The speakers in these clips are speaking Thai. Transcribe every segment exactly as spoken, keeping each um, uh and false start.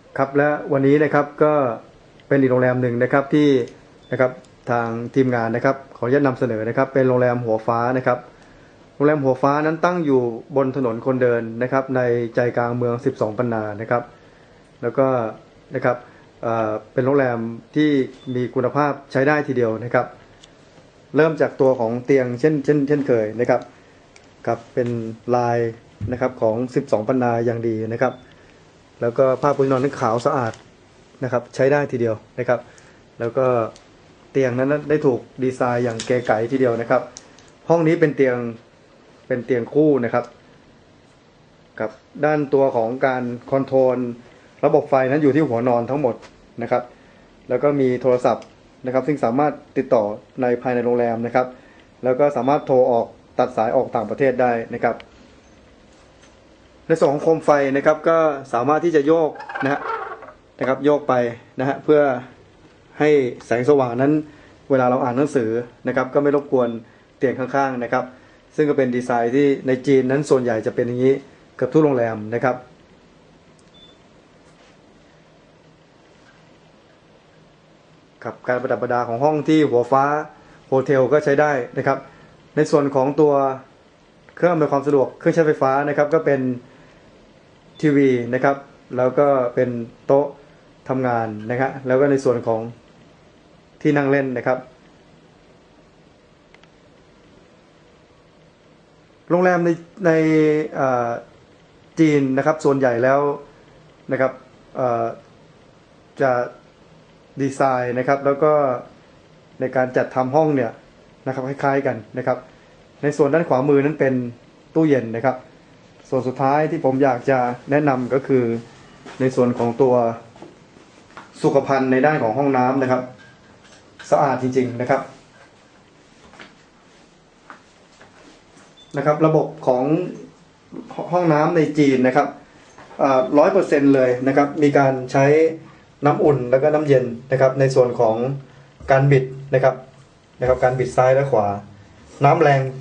ครับและวันนี้นะครับก็เป็นอีกโรงแรมหนึ่งนะครับที่นะครับทางทีมงานนะครับขออนุญาตนำเสนอนะครับเป็นโรงแรมหัวฟ้านะครับโรงแรมหัวฟ้านั้นตั้งอยู่บนถนนคนเดินนะครับในใจกลางเมืองสิบสองปันนานะครับแล้วก็นะครับเอ่อเป็นโรงแรมที่มีคุณภาพใช้ได้ทีเดียวนะครับเริ่มจากตัวของเตียงเช่นเช่นเช่นเคยนะครับกับเป็นลายนะครับของสิบสองปันนาอย่างดีนะครับแล้วก็ผ้าปูที่นอนนั้นขาวสะอาดนะครับใช้ได้ทีเดียวนะครับแล้วก็เตียงนั้นได้ถูกดีไซน์อย่างเก๋ไก๋ทีเดียวนะครับห้องนี้เป็นเตียงเป็นเตียงคู่นะครับกับด้านตัวของการคอนโทรลระบบไฟนั้นอยู่ที่หัวนอนทั้งหมดนะครับแล้วก็มีโทรศัพท์นะครับซึ่งสามารถติดต่อในภายในโรงแรมนะครับแล้วก็สามารถโทรออกตัดสายออกต่างประเทศได้นะครับในส่วนของโคมไฟนะครับก็สามารถที่จะโยกนะฮะนะครับโยกไปนะฮะเพื่อให้แสงสว่างนั้นเวลาเราอ่านหนังสือนะครับก็ไม่รบกวนเตียงข้างๆนะครับซึ่งก็เป็นดีไซน์ที่ในจีนนั้นส่วนใหญ่จะเป็นอย่างนี้เกือบทุกโรงแรมนะครับกับการประดับประดาของห้องที่หัวฟ้าโฮเทลก็ใช้ได้นะครับในส่วนของตัวเครื่องอำนวยความสะดวกเครื่องใช้ไฟฟ้านะครับก็เป็นทีวีนะครับแล้วก็เป็นโต๊ะทำงานนะครับแล้วก็ในส่วนของที่นั่งเล่นนะครับโรงแรมในในจีนนะครับส่วนใหญ่แล้วนะครับจะดีไซน์นะครับแล้วก็ในการจัดทำห้องเนี่ยนะครับคล้ายๆกันนะครับในส่วนด้านขวามือนั้นเป็นตู้เย็นนะครับส่วนสุดท้ายที่ผมอยากจะแนะนำก็คือในส่วนของตัวสุขภัณฑ์ในด้านของห้องน้ำนะครับสะอาดจริงๆนะครับนะครับระบบของห้องน้ำในจีนนะครับร้อยเปอร์เซ็นต์เลยนะครับมีการใช้น้ำอุ่นแล้วก็น้ำเย็นนะครับในส่วนของการบิดนะครับนะครับการบิดซ้ายและขวาน้ำแรง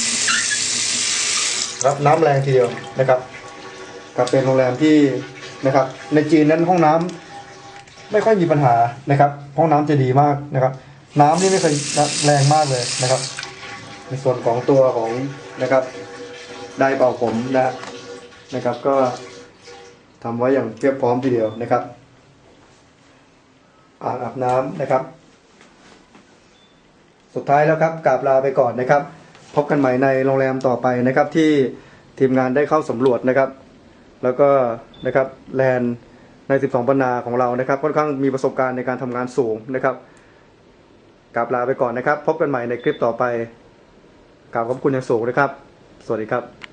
ครับน้ำแรงทีเดียวนะครับกับเป็นโรงแรมที่นะครับในจีนนั้นห้องน้ำไม่ค่อยมีปัญหานะครับห้องน้ำจะดีมากนะครับน้ำนี่ไม่เคยแรงมากเลยนะครับในส่วนของตัวของนะครับได้เป่าผมนะนะครับก็ทำไว้อย่างเพียบพร้อมทีเดียวนะครับอ่างอาบน้ำนะครับสุดท้ายแล้วครับกราบลาไปก่อนนะครับพบกันใหม่ในโรงแรมต่อไปนะครับที่ทีมงานได้เข้าสำรวจนะครับแล้วก็นะครับแลนด์ในสิบสองปันนาของเรานะครับค่อนข้างมีประสบการณ์ในการทำงานสูงนะครับกราบลาไปก่อนนะครับพบกันใหม่ในคลิปต่อไปกราบขอบคุณอย่างสูงนะครับสวัสดีครับ